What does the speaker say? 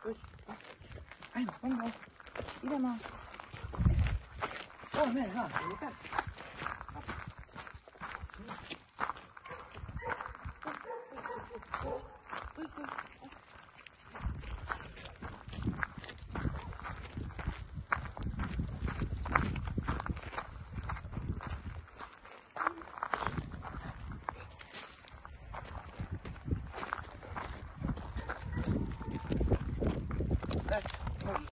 Gut. Einmal, komm drauf. Wieder mal. Oh, nein, ja. Gut.